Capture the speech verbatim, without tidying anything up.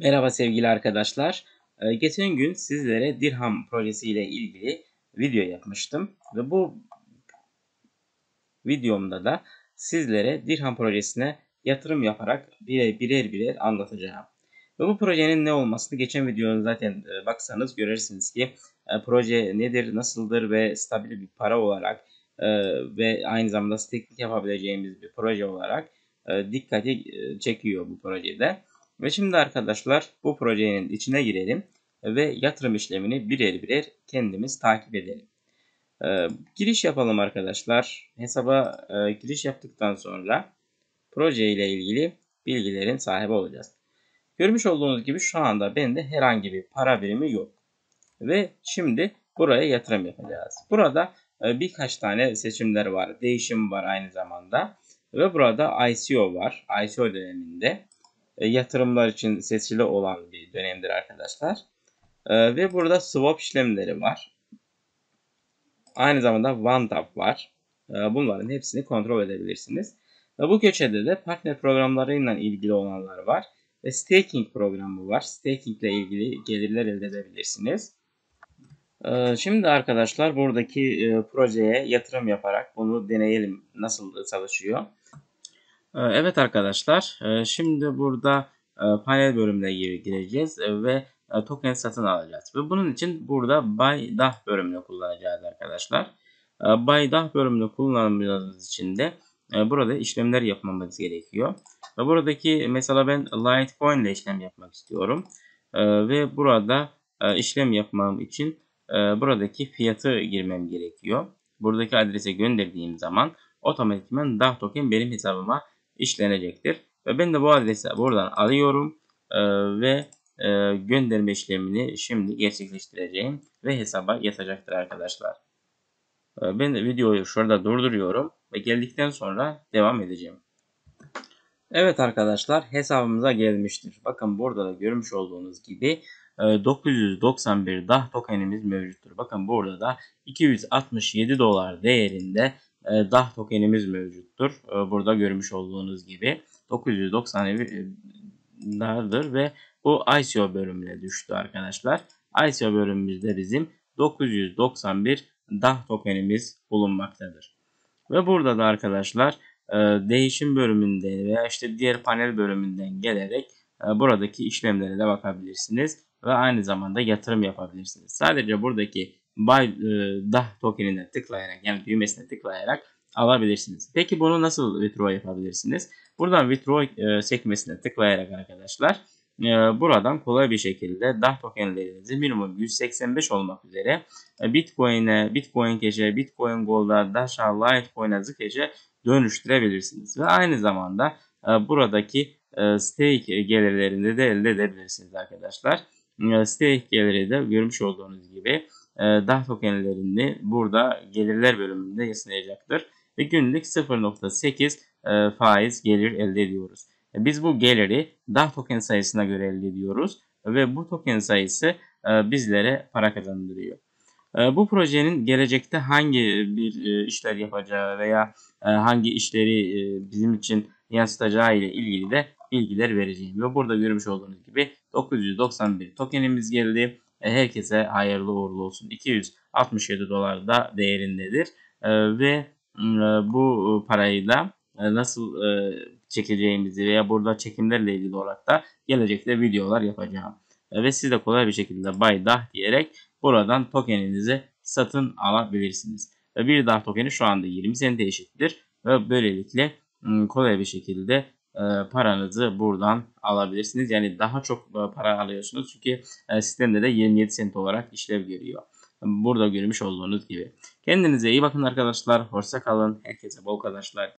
Merhaba sevgili arkadaşlar. Ee, Geçen gün sizlere Dirham projesi ile ilgili video yapmıştım ve bu videomda da sizlere Dirham projesine yatırım yaparak birer birer, birer anlatacağım. Ve bu projenin ne olmasını geçen videoda zaten e, baksanız görürsünüz ki e, proje nedir, nasıldır ve stabil bir para olarak e, ve aynı zamanda staking yapabileceğimiz bir proje olarak e, dikkati e, çekiyor bu projede. Ve şimdi arkadaşlar bu projenin içine girelim ve yatırım işlemini birer birer kendimiz takip edelim. Ee, giriş yapalım arkadaşlar. Hesaba e, giriş yaptıktan sonra proje ile ilgili bilgilerin sahibi olacağız. Görmüş olduğunuz gibi şu anda bende herhangi bir para birimi yok. Ve şimdi buraya yatırım yapacağız. Burada e, birkaç tane seçimler var. Değişim var aynı zamanda. Ve burada I C O var. I C O döneminde e, yatırımlar için seçili olan bir dönemdir arkadaşlar. E, ve burada swap işlemleri var. Aynı zamanda OneTap var. Bunların hepsini kontrol edebilirsiniz. Bu köşede de partner programlarıyla ilgili olanlar var. Ve staking programı var. Staking ile ilgili gelirler elde edebilirsiniz. Şimdi arkadaşlar buradaki projeye yatırım yaparak bunu deneyelim nasıl çalışıyor. Evet arkadaşlar şimdi burada panel bölümüne gireceğiz ve token satın alacağız. Ve bunun için burada Buy Dah bölümünü kullanacağız arkadaşlar. Buy Dah bölümünü kullanmamız için de burada işlemler yapmamız gerekiyor. Ve buradaki mesela ben Litecoin ile işlem yapmak istiyorum. Ve burada işlem yapmam için buradaki fiyatı girmem gerekiyor. Buradaki adrese gönderdiğim zaman otomatikman Dah token benim hesabıma işlenecektir. Ve ben de bu adresi buradan alıyorum ve e, gönderme işlemini şimdi gerçekleştireceğim ve hesaba yatacaktır arkadaşlar. E, ben de videoyu şurada durduruyorum ve geldikten sonra devam edeceğim. Evet arkadaşlar hesabımıza gelmiştir. Bakın burada da görmüş olduğunuz gibi dokuz yüz doksan bir Dah tokenimiz mevcuttur. Bakın burada da iki yüz altmış yedi dolar değerinde Dah tokenimiz mevcuttur. Burada görmüş olduğunuz gibi dokuz yüz doksan dolardır ve bu I C O bölümüne düştü arkadaşlar. I C O bölümümüzde bizim dokuz yüz doksan bir Dah tokenimiz bulunmaktadır. Ve burada da arkadaşlar değişim bölümünde veya işte diğer panel bölümünden gelerek buradaki işlemlere de bakabilirsiniz ve aynı zamanda yatırım yapabilirsiniz. Sadece buradaki Buy Dah tokenine tıklayarak yani düğmesine tıklayarak alabilirsiniz. Peki bunu nasıl withdraw yapabilirsiniz? Buradan withdraw sekmesine tıklayarak arkadaşlar buradan kolay bir şekilde Dah tokenlerinizi minimum yüz seksen beş olmak üzere Bitcoin'e, Bitcoin Cash'e, Bitcoin Gold'a, Dash'a, Litecoin'e, Zcash'e dönüştürebilirsiniz. Ve aynı zamanda buradaki stake gelirlerini de elde edebilirsiniz arkadaşlar. Stake geliri de görmüş olduğunuz gibi Dah tokenlerini burada gelirler bölümünde yansıyacaktır. Ve günlük sıfır nokta sekiz faiz gelir elde ediyoruz. Biz bu geliri Dah token sayısına göre elde ediyoruz ve bu token sayısı bizlere para kazandırıyor. Bu projenin gelecekte hangi bir işler yapacağı veya hangi işleri bizim için yansıtacağı ile ilgili de bilgiler vereceğim. Ve burada görmüş olduğunuz gibi dokuz yüz doksan bir tokenimiz geldi. Herkese hayırlı uğurlu olsun. iki yüz altmış yedi dolar da değerindedir. Ve bu parayı da nasıl çekeceğimizi veya burada çekimlerle ilgili olarak da gelecekte videolar yapacağım. Ve siz de kolay bir şekilde Buy Dah diyerek buradan tokeninizi satın alabilirsiniz. Ve bir Dah tokeni şu anda yirmi sente eşittir. Ve böylelikle kolay bir şekilde paranızı buradan alabilirsiniz. Yani daha çok para alıyorsunuz. Çünkü sistemde de yirmi yedi sent olarak işlev görüyor. Burada görmüş olduğunuz gibi. Kendinize iyi bakın arkadaşlar. Hoşça kalın. Herkese bol kazançlar.